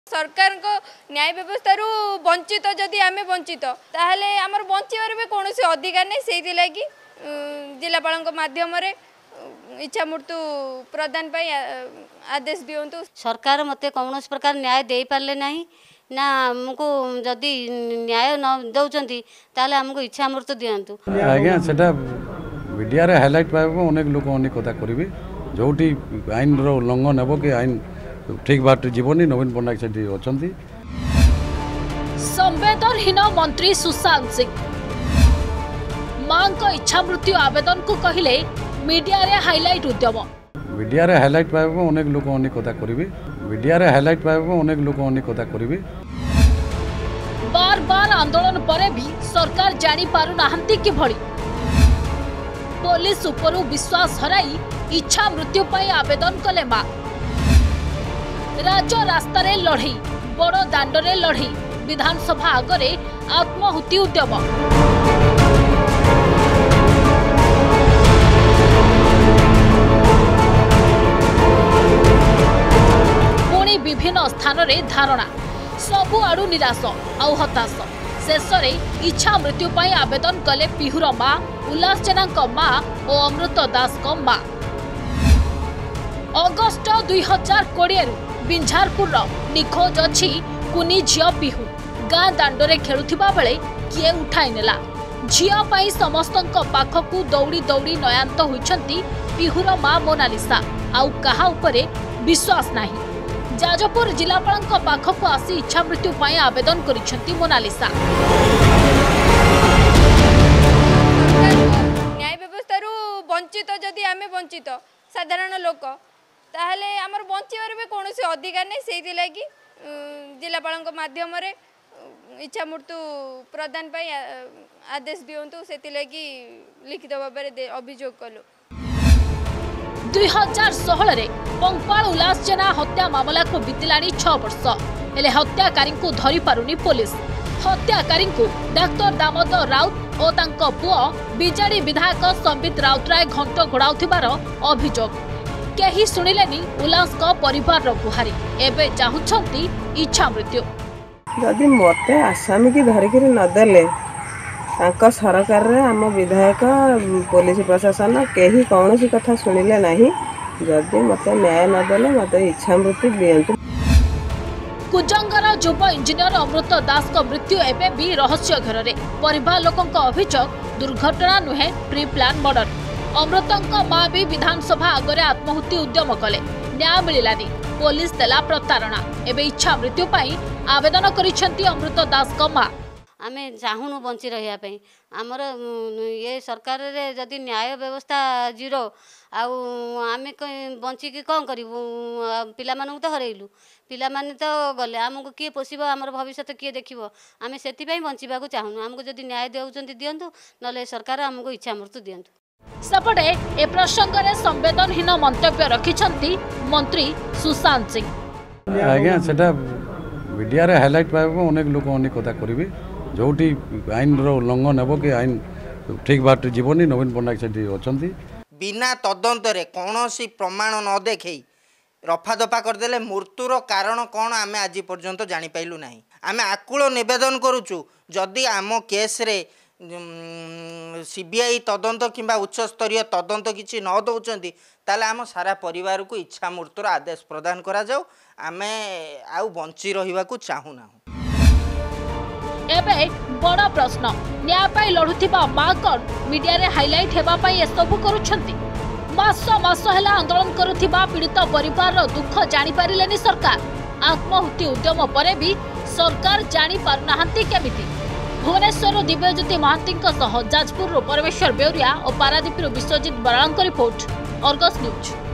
सरकार को न्याय व्यवस्था वंचित जदि आम वंचित ताहले आमर बचार भी कौन अधिकार नहीं से लगी जिलापाल माध्यम इच्छा मृत्यु प्रदान आदेश दिंतु। सरकार मते कौन प्रकार न्याय दे पारे ना ना आमको जदि न्याय न दौरान ताले आमको इच्छा मृत्यु दिंतु। आज्ञा से मीडिया रे हाइलाइट पाइबो अनेक लोक अनेक कथा करेंगे जोटी आईन उल्लंघन हेबो कि आईन ठीक बाट जीवनी नवीन पट्टनायक सेठी अछंती। संवेदनहीन मंत्री सुशांत सिंह मां को इच्छा मृत्यु आवेदन को कहले मीडिया रे हाइलाइट उद्यम। मीडिया रे हाइलाइट पाइबो अनेक लोक अनेक कथा करेंगे मीडिया रे हाइलाइट पाइबो अनेक लोक अनेक कथा करेंगे। बार बार आंदोलन परे भी सरकार जानी पारु नाहंती कि भली पुलिस उपरु विश्वास हराई इच्छा मृत्यु पाई आवेदन कले मां। राज्य रास्ता रे लड़ई बड़ दांड रे लड़ई विधानसभा आगरे आत्महुति उद्यम। पुणी विभिन्न स्थान रे धारणा सबु आड़ू निराश आउ हताश शेष में इच्छा मृत्यु पाई आवेदन कले पिहुर मां उल्लास जेना मां और अमृत दास मां। अगस्ट 2020 बिंझारपुर निखोज अच्छी कुनी झियो पिहू गाँ दांडे खेलुवा बेले किए उठाई नेला झियो पाई समस्तक पाखकू दौड़ी दौड़ी नयांत होइछंती पिहुर मां मोनालिसा आउ कहा उपरे विश्वास नाही। जाजपुर जिलापाल पाखकू आसी इच्छा मृत्यु पाई आवेदन करिछंती मोनालिसा। न्याय व्यवस्था वंचित जदि आम वंचित साधारण लोक ताहले आमर बचार भी कौन अधिकार नहीं से लगी जिलापाल माध्यम इच्छा मृत्यु प्रदान आदेश दिंतु से लिखित भाव में अभियोग कलु। 2016 रे पंपाल उल्लास जेना हत्या मामला को बीतला 6 वर्ष हेले हत्याकारी को धरी पारुनी पुलिस। हत्याकारी को डाक्टर दामोदर राउत और तांको पुओ बिजाड़ी विधायक संबित राउतराय घंट घोड़ाउथिबार अभियोग केही सुनिलेनी उल्लास को परिवार रो गुहारी एबे चाहुछंती इच्छा मृत्यु। जदि मते आसामी की धरिक नदेले सरकार रे आम विधायक पुलिस प्रशासन केही कौन कथा शुणिले नहीं जदि मते न्याय नदेले मते इच्छा मृत्यु दियंतु। कुजंगर युव इंजीनियर अमृत दास को मृत्यु एबे भी रहस्य घर रे परिवार लोकों अभियोग दुर्घटना नुहे प्री प्लान मर्डर। अमृतंक मां भी विधानसभा आगरे आत्महुति उद्यम कले न्याय मिलानी पुलिस देला प्रतारणा एबे इच्छा मृत्यु पाई आवेदन करिसेंती अमृत दास को मां। आमे चाहूनु बंची रहिया पे आमर ये सरकार रे जदि न्याय व्यवस्था जीरो आउ आमे बंची की कौन करूँ पिला मानू तो हरइलु पिला माने तो गले आमको किए पोषिब आमर भविष्य किए देखिबो आमे सेति पई बंचिबा को चाहूनु आमको जदि न्याय देउचंती दियंतु नले सरकार आमको इच्छा मृत्यु दियंतु। सेपटे ए प्रसंग में संवेदनहीन मंतव्य रखिछंती मंत्री सुशांत सिंह। आज्ञा से मीडिया रे हाइलाइट पाइबो अनेक लोक अनेक कथा करेंगे जोटी आईन उल्लंघन हेबो कि आईन ठीक बाट जीवनी नवीन पट्टनायक सेठी अछंती। बिना तदंतरे कौनसी प्रमाण न देखे रफा दफा करदेले मृत्युर कारण कौन आमे आज पर्यंत जानी पाइलु नाही। आमे आकुल निवेदन करूचु जदि आम केस रे सीबीआई तदंत किंबा उच्च स्तरीय तदंत किछि न दउचंती ताले आम सारा परिवार को इच्छा मृत्युर आदेश प्रदान करा जाऊ आमे आउ बंची रहिबा को चाहू ना। एबे बड़ा प्रश्न न्याय पाई लड़ुथिबा मां कोन मीडिया रे हाइलाइट हेबा पाई ए सब करूछंती। मास मास हेला आंदोलन करूथिबा पीड़ित परिवार रो दुख जानि पारिलेनी सरकार। आत्महुति उद्यम परे भी सरकार जानि पारनाहंती केमिति। भुवनेश्वर दिव्यज्योति महांती जाजपुर परमेश्वर बेउरिया और Paradip Biswajit Baral report Argus news.